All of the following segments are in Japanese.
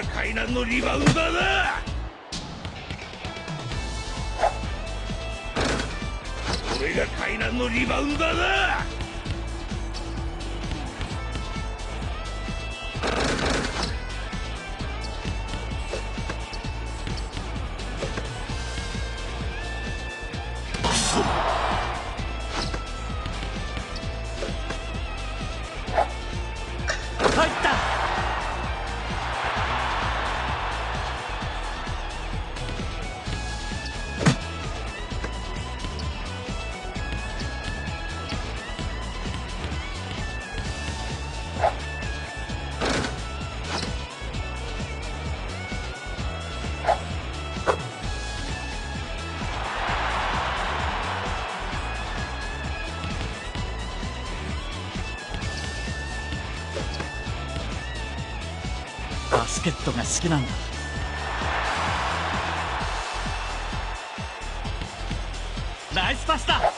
海南のリバウンダーだ。俺が海南のリバウンダーだ。 入った。バスケットが好きなんだ。ナイスパスだ。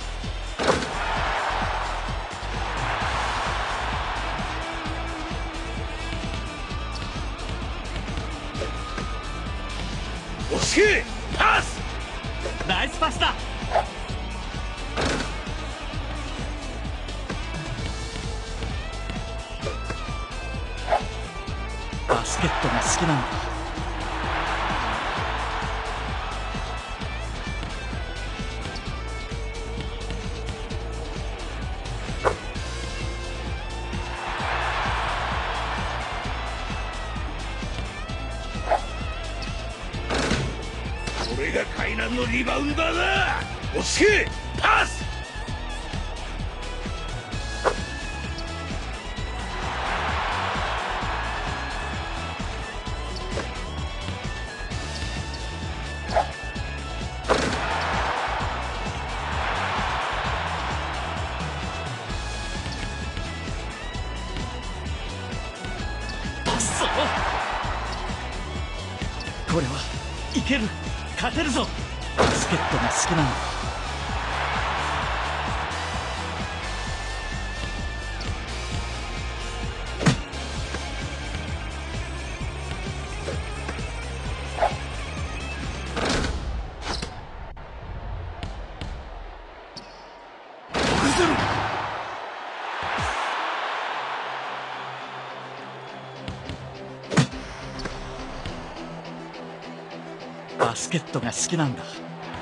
押しけパス。 ナイスパスだ。バスケットが好きなんだ。 俺が海南のリバウンダーだ。押しけパス。 これはいける。勝てるぞ。バスケットが好きなんだ。バスケットが好きなんだ。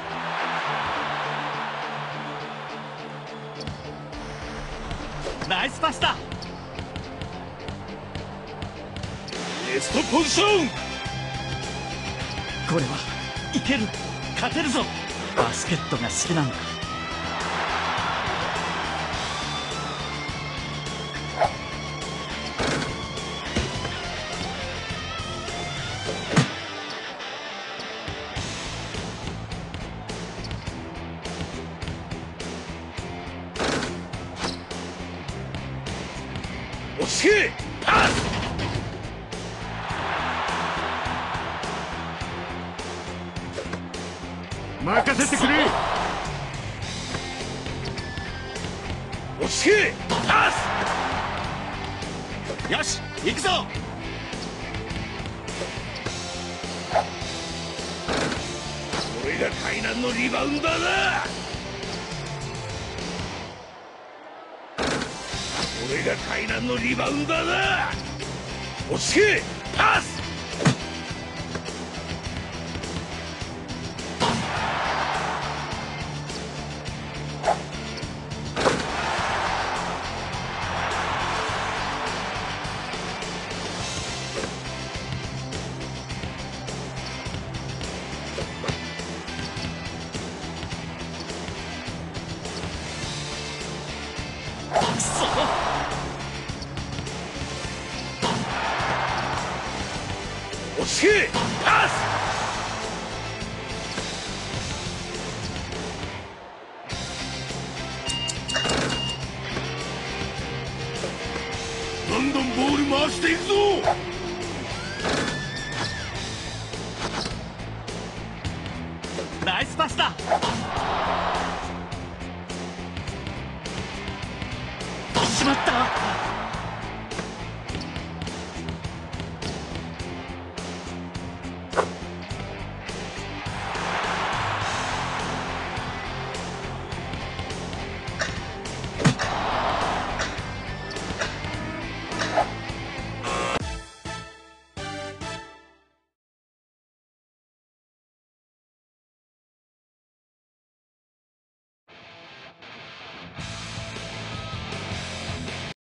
ナイスパスだ。 ベストポジション。 これはいける。勝てるぞ。バスケットが好きなんだ。 押しけパス。 任せてくれ。 押しけパス。 よし行くぞ。 俺が海南のリバウンダーだ。俺が海南のリバウンダーだ。押しけパス。押しけパス。どんどんボール回していくぞ。 ナイスパスだ。